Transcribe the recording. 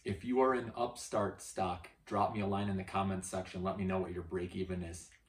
If you are in Upstart stock, drop me a line in the comments section. Let me know what your break even is.